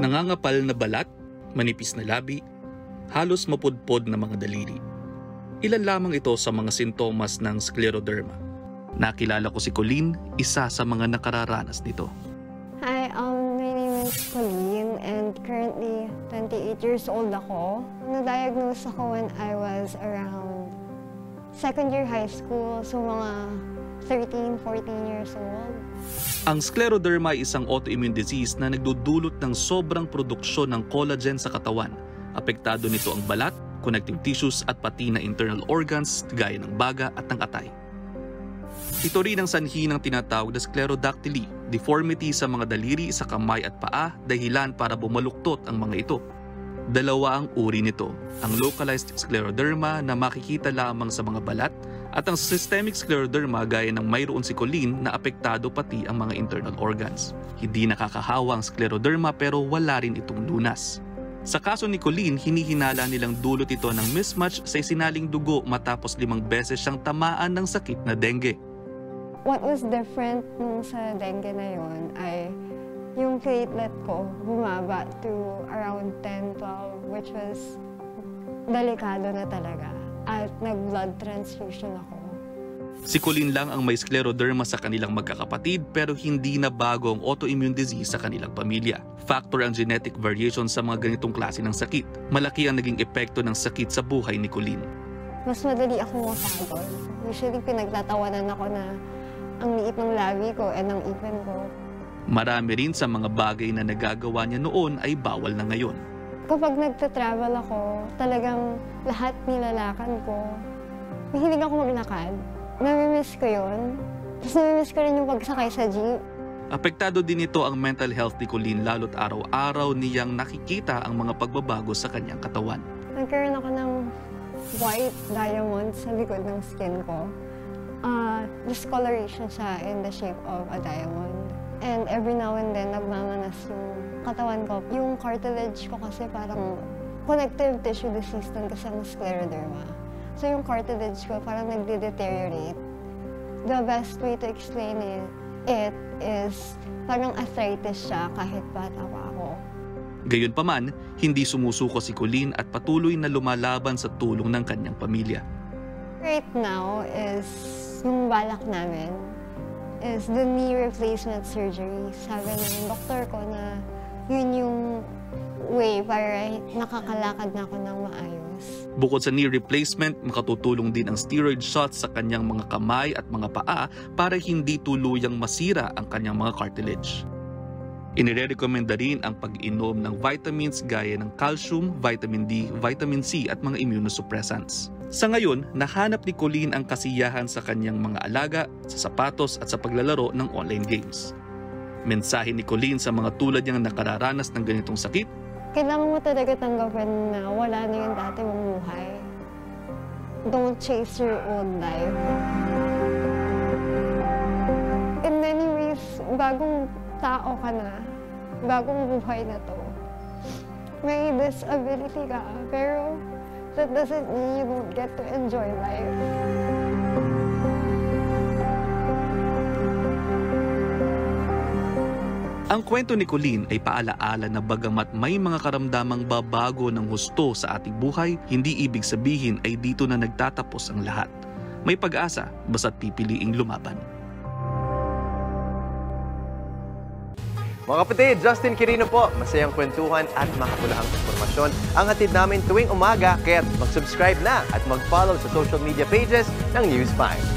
Nangangapal na balat, manipis na labi, halos mapudpod na mga daliri. Ilan lamang ito sa mga sintomas ng scleroderma. Nakilala ko si Colleen, isa sa mga nakararanas nito. Hi, my name is Colleen and currently 28 years old ako. Na-diagnose ako when I was around second year high school, so mga 13, 14 years old. Ang scleroderma ay isang autoimmune disease na nagdudulot ng sobrang produksyon ng collagen sa katawan. Apektado nito ang balat, connective tissues at pati na internal organs gaya ng baga at ng atay. Ito rin ang sanhi ng tinatawag na sclerodactyly, deformity sa mga daliri sa kamay at paa, dahilan para bumaluktot ang mga ito. Dalawa ang uri nito, ang localized scleroderma na makikita lamang sa mga balat at ang systemic scleroderma gaya ng mayroon si Colleen na apektado pati ang mga internal organs. Hindi nakakahawa ang scleroderma pero wala rin itong lunas. Sa kaso ni Colleen, hinihinala nilang dulot ito ng mismatch sa isinaling dugo matapos 5 beses siyang tamaan ng sakit na dengue. What was different nung sa dengue na yun ay yung platelet ko bumaba to around 10, 12, which was delikado na talaga. At nag-blood transfusion ako. Si Colleen lang ang may scleroderma sa kanilang magkakapatid pero hindi na bago ang autoimmune disease sa kanilang pamilya. Factor ang genetic variation sa mga ganitong klase ng sakit. Malaki ang naging epekto ng sakit sa buhay ni Colleen. Mas madali ako mapagod. Usually pinagtatawanan ako na ang liit ng labi ko at ng ipin ko. Marami rin sa mga bagay na nagagawa niya noon ay bawal na ngayon. Kapag nagta-travel ako, talagang lahat nilalakan ko. Mahilig ako maglakad. Namimiss ko yun. Tapos namimiss ko rin yung pagsakay sa jeep. Apektado din ito ang mental health ni Colleen lalo't araw-araw niyang nakikita ang mga pagbabago sa kanyang katawan. Nagkaroon ako ng white diamond sa likod ng skin ko. Discoloration siya in the shape of a diamond. And every now and then, nagmamanas yung katawan ko. Yung cartilage ko kasi parang connective tissue disease din kasi ang scleroderma. So yung cartilage ko parang nagde-deteriorate. The best way to explain it is parang arthritis siya kahit bata pa ako. Gayunpaman, hindi sumusuko si Colleen at patuloy na lumalaban sa tulong ng kanyang pamilya. Right now is yung balak namin is the knee replacement surgery. Sabi ng doktor ko na yun yung way para nakakalakad na ako ng maayos. Bukod sa knee replacement, makatutulong din ang steroid shots sa kanyang mga kamay at mga paa para hindi tuluyang masira ang kanyang mga cartilage. Inirekomenda rin ang pag-inom ng vitamins gaya ng calcium, vitamin D, vitamin C at mga immunosuppressants. Sa ngayon, nahanap ni Colleen ang kasiyahan sa kanyang mga alaga, sa sapatos at sa paglalaro ng online games. Mensahe ni Colleen sa mga tulad niyang nakararanas ng ganitong sakit: kailangan mo talaga tanggapin na wala na yung dati mong buhay. Don't chase your own life. In many ways, bagong tao ka na, bagong buhay na to. May disability ka, pero that doesn't mean you don't get to enjoy life. Ang kwento ni Colleen ay paalaala na bagamat may mga karamdamang babago ng husto sa ating buhay, hindi ibig sabihin ay dito na nagtatapos ang lahat. May pag-asa basta't pipiliing lumaban. Mga kapatid, Justin Quirino po. Masayang kwentuhan at makapulahang informasyon ang hatid namin tuwing umaga. Kaya mag-subscribe na at mag-follow sa social media pages ng News 5.